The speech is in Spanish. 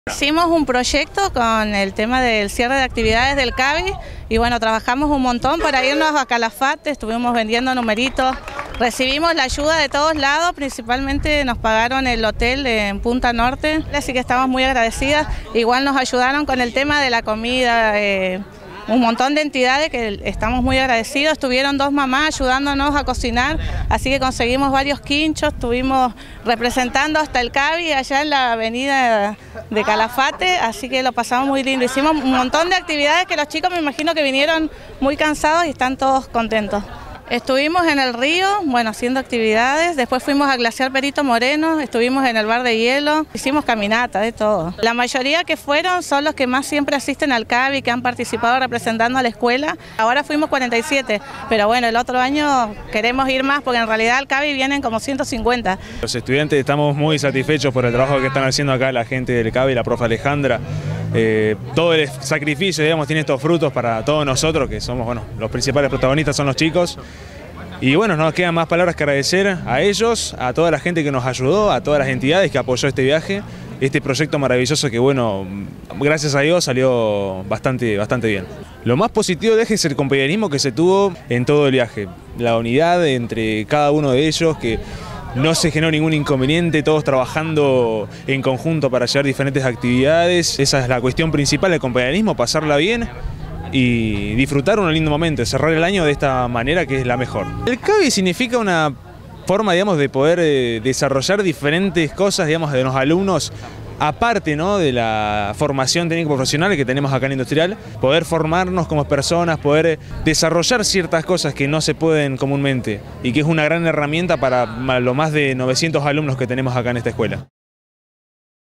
Hicimos un proyecto con el tema del cierre de actividades del CABI y bueno, trabajamos un montón para irnos a Calafate, estuvimos vendiendo numeritos, recibimos la ayuda de todos lados, principalmente nos pagaron el hotel en Punta Norte, así que estamos muy agradecidas. Igual nos ayudaron con el tema de la comida, un montón de entidades que estamos muy agradecidos. Estuvieron dos mamás ayudándonos a cocinar, así que conseguimos varios quinchos, estuvimos representando hasta el CABI allá en la avenida de Calafate, así que lo pasamos muy lindo. Hicimos un montón de actividades que los chicos me imagino que vinieron muy cansados y están todos contentos. Estuvimos en el río, bueno, haciendo actividades, después fuimos a Glaciar Perito Moreno, estuvimos en el bar de hielo, hicimos caminata, de todo. La mayoría que fueron son los que más siempre asisten al CABI, que han participado representando a la escuela. Ahora fuimos 47, pero bueno, el otro año queremos ir más porque en realidad al CABI vienen como 150. Los estudiantes estamos muy satisfechos por el trabajo que están haciendo acá la gente del CABI, la profe Alejandra. Todo el sacrificio, digamos, tiene estos frutos para todos nosotros, que somos, bueno, los principales protagonistas son los chicos. Y bueno, no nos quedan más palabras que agradecer a ellos, a toda la gente que nos ayudó, a todas las entidades que apoyó este viaje, este proyecto maravilloso que, bueno, gracias a Dios salió bastante bien. Lo más positivo de es el compañerismo que se tuvo en todo el viaje, la unidad entre cada uno de ellos, que no se generó ningún inconveniente, todos trabajando en conjunto para llevar diferentes actividades. Esa es la cuestión principal del compañerismo, pasarla bien y disfrutar un lindo momento, cerrar el año de esta manera que es la mejor. El CABI significa una forma, digamos, de poder desarrollar diferentes cosas, digamos, de los alumnos, aparte, ¿no?, de la formación técnico-profesional que tenemos acá en Industrial, poder formarnos como personas, poder desarrollar ciertas cosas que no se pueden comúnmente y que es una gran herramienta para los más de 900 alumnos que tenemos acá en esta escuela.